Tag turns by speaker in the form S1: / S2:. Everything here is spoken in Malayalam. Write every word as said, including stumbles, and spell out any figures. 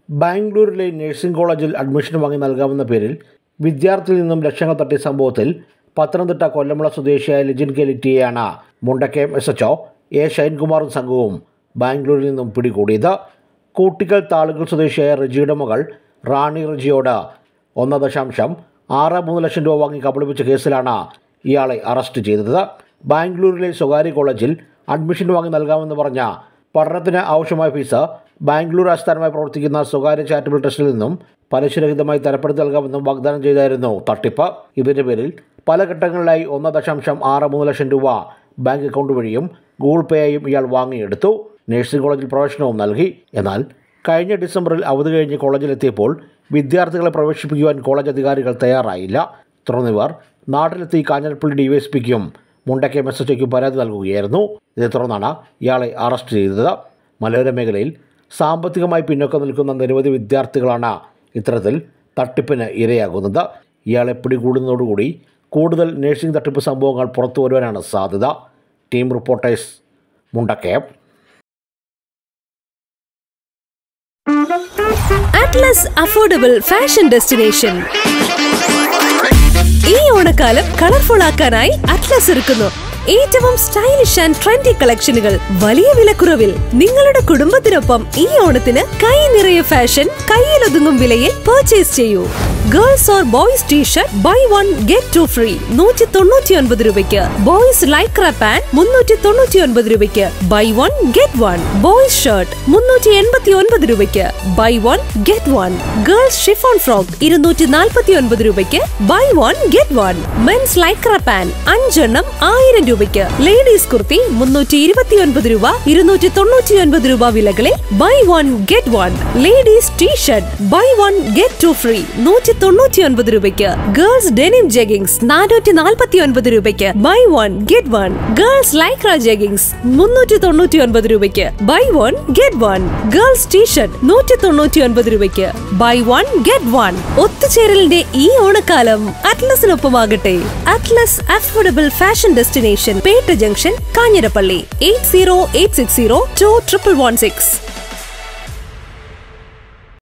S1: ബാംഗ്ലൂരിലെ നഴ്സിംഗ് കോളേജിൽ അഡ്മിഷൻ വാങ്ങി നൽകാമെന്ന പേരിൽ വിദ്യാർത്ഥിയിൽ നിന്നും ലക്ഷങ്ങൾ തട്ടിയ സംഭവത്തിൽ പത്തനംതിട്ട കൊല്ലമുള സ്വദേശിയായ ലിജിൻ കെ ലിറ്റിയെയാണ് Mundakayam S H O A ഷൈൻകുമാറും സംഘവും ബാംഗ്ലൂരിൽ നിന്നും പിടികൂടിയത്. കൂട്ടിക്കൽ താളുകൾ സ്വദേശിയായ റജിയുടെ മകൾ റാണി റജിയോട് ഒന്ന് ദശാംശം ആറ് മൂന്ന് ലക്ഷം രൂപ വാങ്ങി കബളിപ്പിച്ച കേസിലാണ് ഇയാളെ അറസ്റ്റ് ചെയ്തത്. ബാംഗ്ലൂരിലെ സ്വകാര്യ കോളേജിൽ അഡ്മിഷൻ വാങ്ങി നൽകാമെന്ന് പറഞ്ഞ പഠനത്തിന് ആവശ്യമായ ഫീസ് ബാംഗ്ലൂർ ആസ്ഥാനമായി പ്രവർത്തിക്കുന്ന സ്വകാര്യ ചാരിറ്റബിൾ ട്രസ്റ്റിൽ നിന്നും പലിശരഹിതമായി തരപ്പെടുത്തി നൽകാമെന്നും വാഗ്ദാനം ചെയ്തായിരുന്നു തട്ടിപ്പ്. ഇതിൻ്റെ പേരിൽ പല ഘട്ടങ്ങളിലായി ഒന്ന് ദശാംശം ആറ് മൂന്ന് ലക്ഷം രൂപ ബാങ്ക് അക്കൗണ്ട് വഴിയും ഗൂഗിൾ പേയായും ഇയാൾ വാങ്ങിയെടുത്തു. നഴ്സിംഗ് കോളേജിൽ പ്രവേശനവും നൽകി. എന്നാൽ കഴിഞ്ഞ ഡിസംബറിൽ അവധി കഴിഞ്ഞ് കോളേജിലെത്തിയപ്പോൾ വിദ്യാർത്ഥികളെ പ്രവേശിപ്പിക്കുവാൻ കോളേജ് അധികാരികൾ തയ്യാറായില്ല. തുടർന്ന് ഇവർ നാട്ടിലെത്തി കാഞ്ഞിരപ്പള്ളി ഡി വൈ എസ് പിക്കും മുണ്ടക്കയം എസ് എച്ച് ഒയ്ക്കും പരാതി നൽകുകയായിരുന്നു. ഇതേ തുടർന്നാണ് ഇയാളെ അറസ്റ്റ് ചെയ്തത്. മലയോര മേഖലയിൽ സാമ്പത്തികമായി പിന്നോക്കം നിൽക്കുന്ന നിരവധി വിദ്യാർത്ഥികളാണ് ഇത്തരത്തിൽ തട്ടിപ്പിന് ഇരയാകുന്നത്. ഇയാളെ പിടികൂടുന്നതോടുകൂടി കൂടുതൽ നഴ്സിംഗ് തട്ടിപ്പ് സംഭവങ്ങൾ പുറത്തു വരുവാനാണ് സാധ്യത. Team reporters, Mundakayam.
S2: Atlas affordable fashion destination. ഈ ഓണക്കാലം കളർഫുൾ ആക്കാനായി അറ്റ്ലസ് ഒരുക്കുന്നു ഏറ്റവും സ്റ്റൈലിഷ് ആൻഡ് ട്രെൻഡി കളക്ഷനുകൾ വലിയ വിലക്കുറവിൽ. നിങ്ങളുടെ കുടുംബത്തിനൊപ്പം ഈ ഓണത്തിന് കൈ നിറയെ ഫാഷൻ കയ്യിലൊതുങ്ങും വിലയിൽ പർച്ചേസ് ചെയ്യൂ. Girls or boys T shirt buy one get two free നൂറ്റി തൊണ്ണൂറ്റി ഒൻപത് രൂപയ്ക്ക്. ബോയ്സ് ലൈക്ര പാന്റ് മുന്നൂറ്റി തൊണ്ണൂറ്റി ഒൻപത് രൂപയ്ക്ക് buy one get one. Boys shirt മുന്നൂറ്റി എൺപത്തി ഒൻപത് രൂപയ്ക്ക് buy one get one. Girls chiffon frock ഇരുന്നൂറ്റി നാൽപ്പത്തി ഒൻപത് രൂപയ്ക്ക് buy one get one. Men's Lycra pant അഞ്ചെണ്ണം ആയിരം രൂപ. ലേഡീസ് കുർത്തി മുന്നൂറ്റി ഇരുപത്തി ഒൻപത് രൂപ ഇരുന്നൂറ്റി തൊണ്ണൂറ്റി ഒൻപത് രൂപ വിലകളിൽ buy one get one. Ladies T shirt buy one get two free നൂറ്റി തൊണ്ണൂറ്റി ഒൻപത് രൂപയ്ക്ക്. ഗേൾസ് ഡെനിം ജെഗിങ്സ് നാനൂറ്റി നാൽപ്പത്തി ഒൻപത് രൂപയ്ക്ക് buy one get one. Girls Lycra jeggings മുന്നൂറ്റി തൊണ്ണൂറ്റി ഒൻപത് രൂപയ്ക്ക് buy one get one. Girls T shirt നൂറ്റി തൊണ്ണൂറ്റി ഒൻപത് രൂപയ്ക്ക് ബൈ വൺ ഗെറ്റ് വൺ. ഒത്തുചേരലിന്റെ ഈ ഓണക്കാലം അറ്റ്ലസിനൊപ്പമാകട്ടെ. Atlas affordable fashion destination, Petta junction, Kanjirappally. Eight zero eight six zero two triple one six.